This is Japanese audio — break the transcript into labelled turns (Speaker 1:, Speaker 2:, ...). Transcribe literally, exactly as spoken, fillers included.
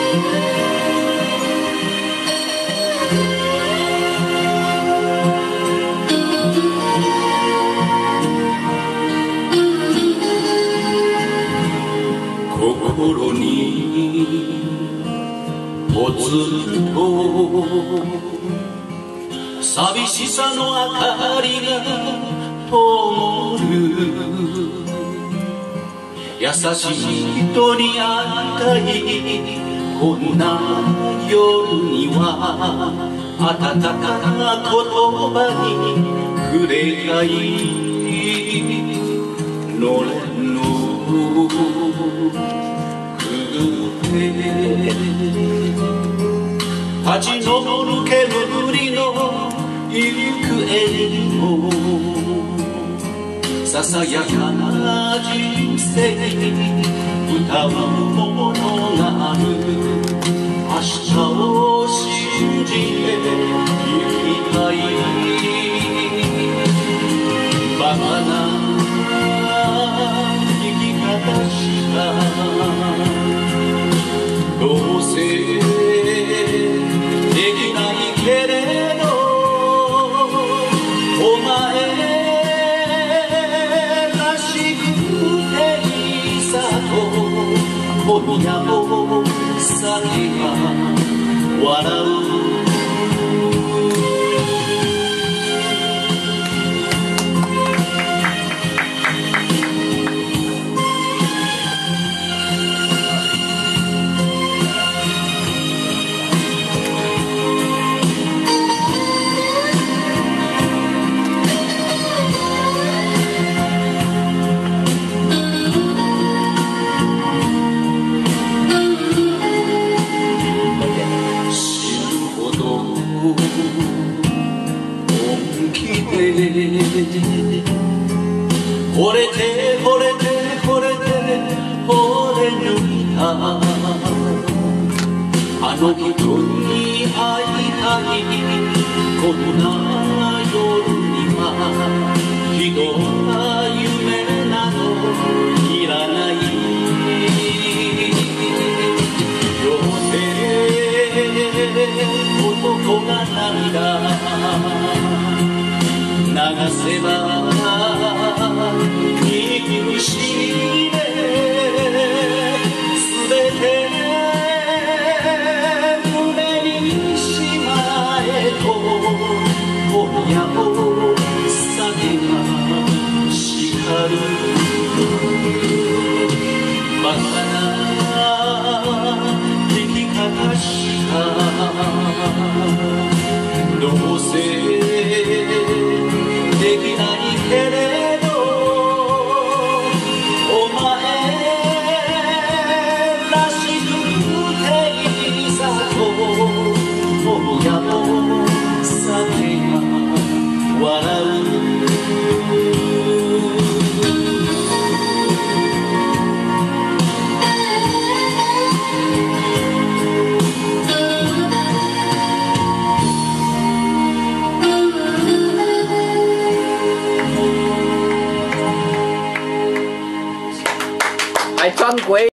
Speaker 1: 心にぽつんと寂しさの明かりが灯る。優しい人に会いたいこんな夜には、温かな言葉に触れがいのれんの立ち上る煙の行方にもささやかな人生歌うものがある。明日を信じて生きたい。バカな生き方したどうせできないけれど、お前らしくていいさと今夜も酒が笑う。惚れて惚れて惚れて惚れ抜いたあの人に会いたい。こんな夜にはひどな夢などいらない。両手男が涙流せば